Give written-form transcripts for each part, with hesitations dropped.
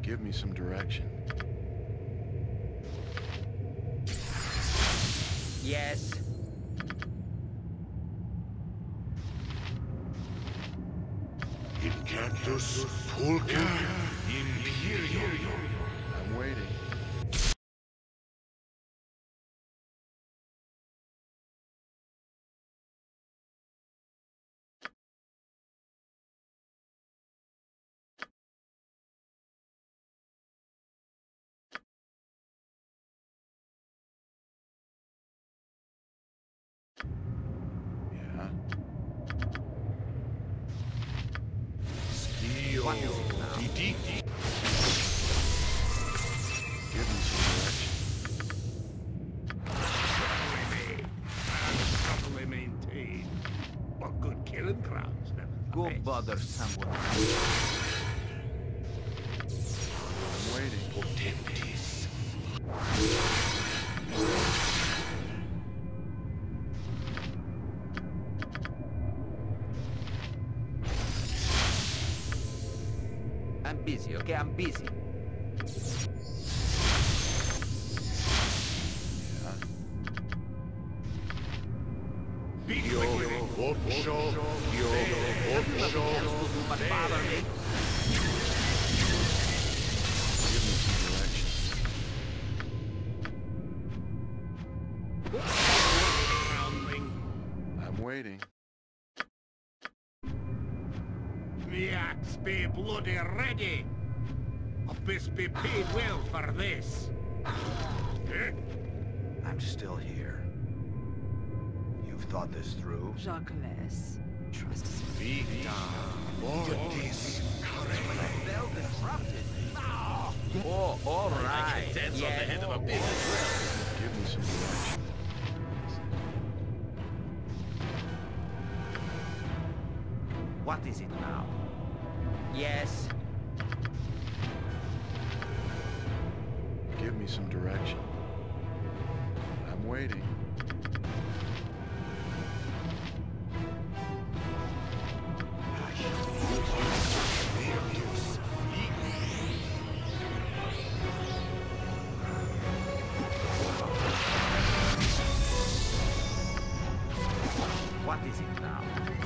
Give me some direction. Yes. Incantus Pulca Imperium. I'm waiting. Yeah. What is it now? Give me some direction. Properly maintained. But good killing crowds, Go nevertheless. bother someone else. I'm waiting. Potentis. I'm busy, okay? I'm busy. Yeah. Yo, Ocho, Yo, Ocho. But bother me. Give me some direction. Groundling. I'm waiting. The axe be bloody ready. Abyss be paid well for this. Eh? I'm still here. You've thought this through? Jacques, trust us. Vita Mortis They're disrupted. Oh, all right. Dents on the Yeah. head of a business. Give me some direction. What is it now? Yes. Give me some direction. I'm waiting. What is it now?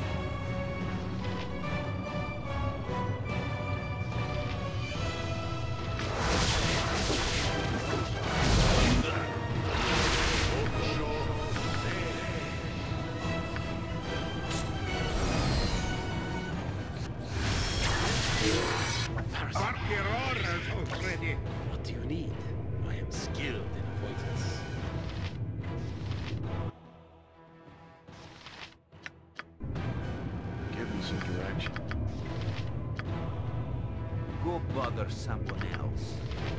Mark your orders already. What do you need? I am skilled in avoidance. Give me some direction. Go bother someone else.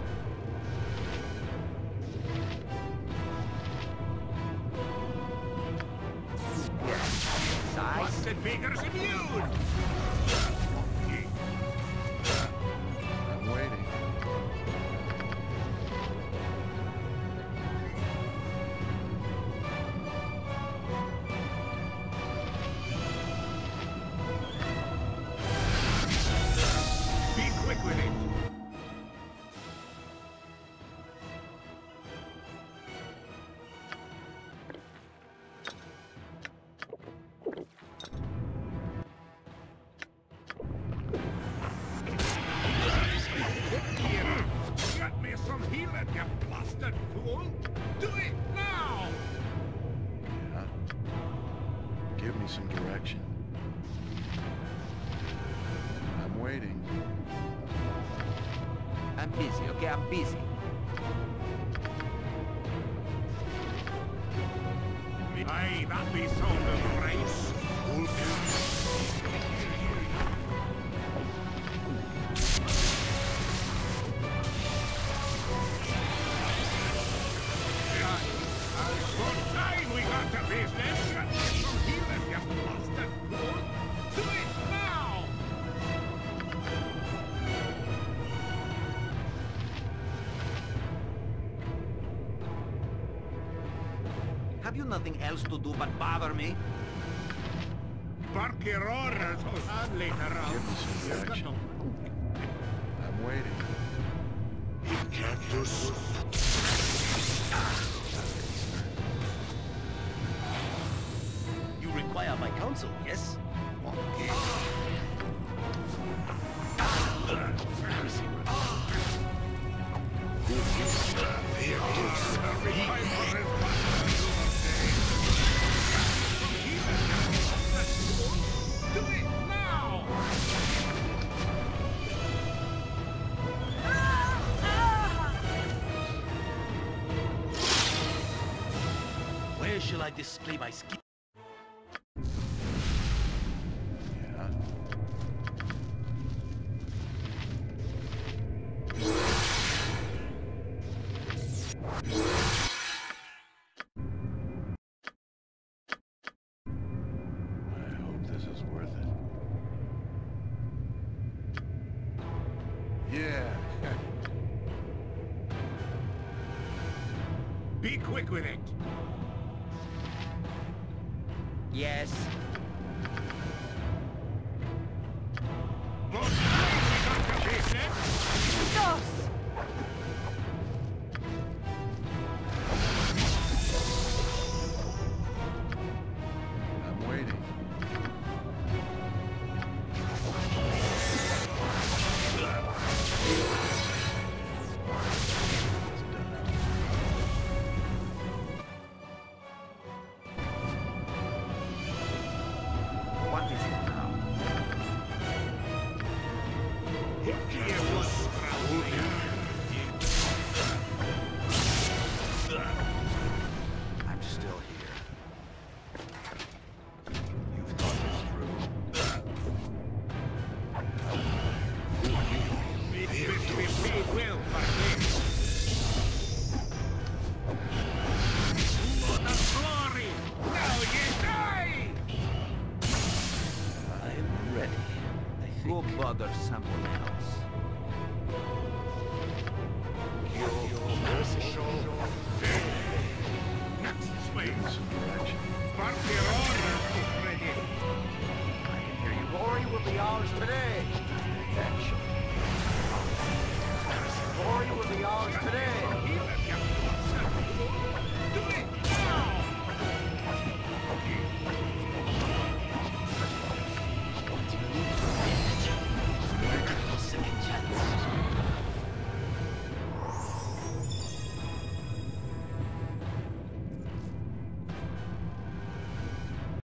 Size? Busted Baker's immune. I'm waiting. Be quick with it. Here, get me some healing, you blasted fool. Do it now. Yeah. Give me some direction. I'm waiting. I'm busy, okay? I'm busy. Aye, that be sounding right. Good time we got to business. Get me some healing, you blasted fool. Do it now. Have you nothing else to do but bother me? Bark your orders, and later on. Give me some direction. I'm waiting. You require my counsel, yes? Do it now! Where shall I display my skill? Yeah. I hope this is worth it. Yeah. Be quick with it! Yes. Most likely got the business! Dos! I'm waiting. What is it now? I'm still here. You've thought this through. This will pay well for this. For the glory! Now you die! I am ready, I think. Go bother someone else. Next swings. Direction. Party order is ready. I can hear you. Glory will be ours today. Action. Glory will be ours today.